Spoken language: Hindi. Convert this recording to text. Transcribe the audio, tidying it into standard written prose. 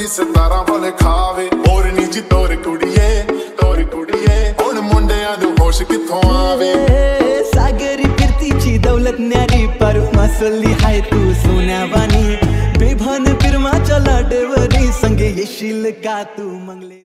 दी 17 वाले खावे और नी जी तोर कुड़िए हुण मुंडियां दे होश किथों आवे। सागरी फिरतीची दौलत न्यारी पर मसली हाय तू सोन्यावानी बेभान फिरमाच्या लाटेवरी संगे येशील का तू मंगले।